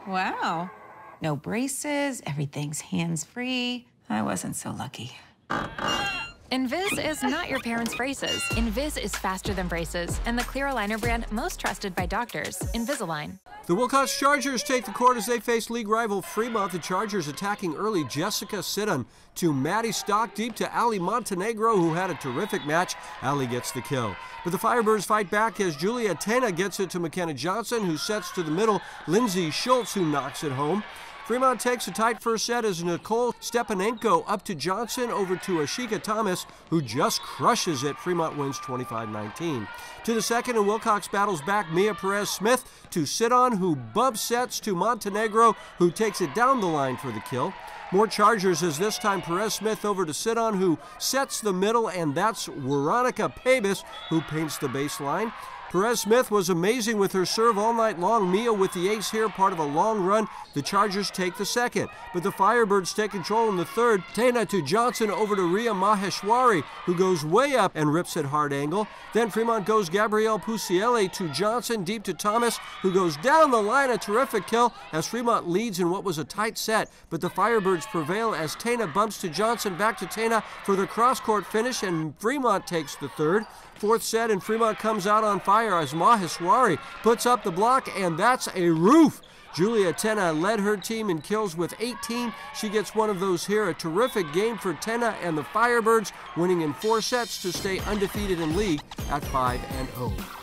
Wow. No braces, everything's hands-free. I wasn't so lucky. Invis is not your parents' braces. Invis is faster than braces and the clear aligner brand most trusted by doctors, Invisalign. The Wilcox Chargers take the court as they face league rival Fremont. The Chargers attacking early. Jessica Sidon to Maddie Stock, deep to Ali Montenegro, who had a terrific match. Ali gets the kill. But the Firebirds fight back as Julia Tena gets it to McKenna Johnson, who sets to the middle. Lindsay Schultz, who knocks it home. Fremont takes a tight first set as Nicole Stepanenko up to Johnson, over to Ashika Thomas, who just crushes it. Fremont wins 25-19. To the second, and Wilcox battles back. Mia Perez-Smith to Sidon, who bump sets to Montenegro, who takes it down the line for the kill. More Chargers as this time Perez-Smith over to Sidon, who sets the middle, and that's Veronica Pabis, who paints the baseline. Perez-Smith was amazing with her serve all night long. Mia with the ace here, part of a long run. The Chargers take the second, but the Firebirds take control in the third. Tena to Johnson, over to Ria Maheshwari, who goes way up and rips at hard angle. Then Fremont goes Gabrielle Puciele to Johnson, deep to Thomas, who goes down the line. A terrific kill as Fremont leads in what was a tight set, but the Firebirds prevail as Tena bumps to Johnson, back to Tena for the cross-court finish, and Fremont takes the third. Fourth set, and Fremont comes out on fire as Maheshwari puts up the block, and that's a roof. Julia Tena led her team in kills with 18. She gets one of those here. A terrific game for Tena and the Firebirds, winning in 4 sets to stay undefeated in league at 5-0.